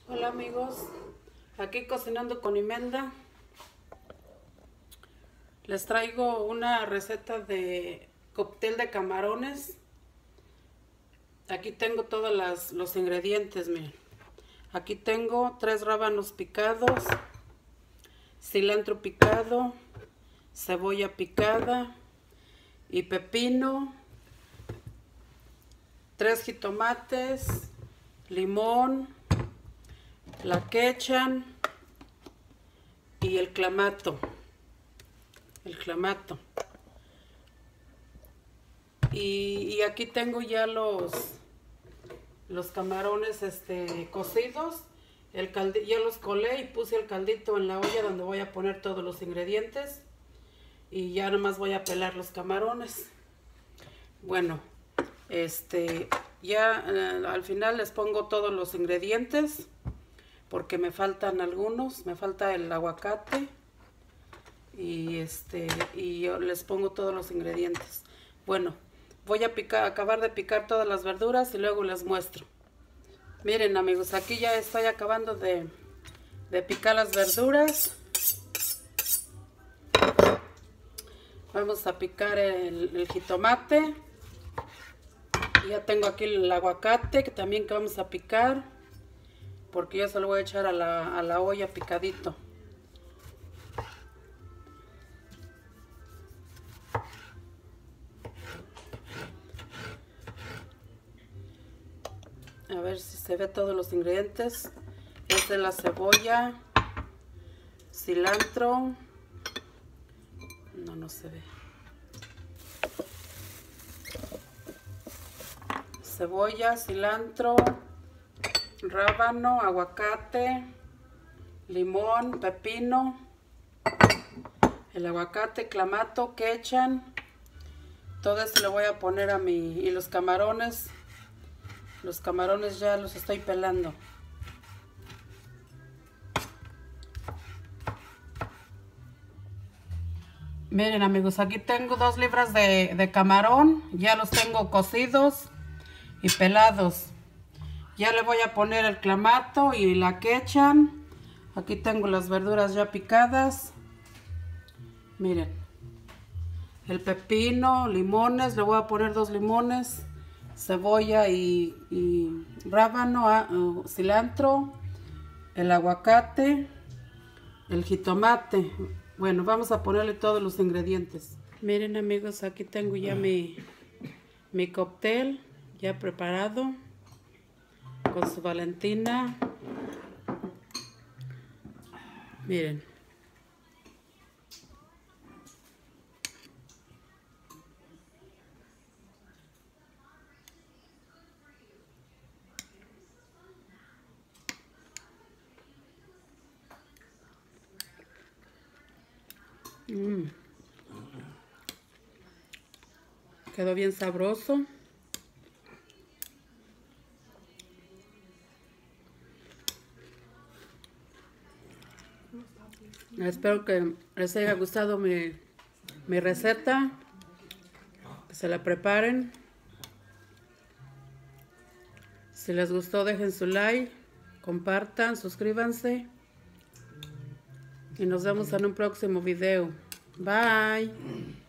Hola amigos, aquí cocinando con Imelda. Les traigo una receta de cóctel de camarones. Aquí tengo todos los ingredientes, miren. Aquí tengo 3 rábanos picados, cilantro picado, cebolla picada y pepino, 3 jitomates, limón, la quechan y el clamato. Y aquí tengo ya los camarones cocidos. Ya los colé y puse el caldito en la olla donde voy a poner todos los ingredientes. Y ya nomás voy a pelar los camarones. Bueno, ya al final les pongo todos los ingredientes, porque me faltan algunos. Me falta el aguacate y yo les pongo todos los ingredientes. Bueno, voy a acabar de picar todas las verduras y luego les muestro. Miren amigos, aquí ya estoy acabando de picar las verduras. Vamos a picar el jitomate. Y ya tengo aquí el aguacate que también vamos a picar, porque yo se lo voy a echar a la olla picadito. A ver si se ve todos los ingredientes. Esta es la cebolla, cilantro. No se ve. Cebolla, cilantro, rábano, aguacate, limón, pepino, el aguacate, clamato, quechan. Todo esto le voy a poner a y los camarones. Los camarones ya los estoy pelando. Miren amigos, aquí tengo 2 libras de camarón. Ya los tengo cocidos y pelados. Ya le voy a poner el clamato y la quechan. Aquí tengo las verduras ya picadas. Miren. El pepino, limones. Le voy a poner 2 limones. Cebolla y rábano, cilantro, el aguacate, el jitomate. Bueno, vamos a ponerle todos los ingredientes. Miren amigos, aquí tengo ya mi cóctel ya preparado con su Valentina. Miren. Quedó bien sabroso. Espero que les haya gustado mi receta. Que se la preparen. Si les gustó, dejen su like, compartan, suscríbanse. Y nos vemos en un próximo video. Bye.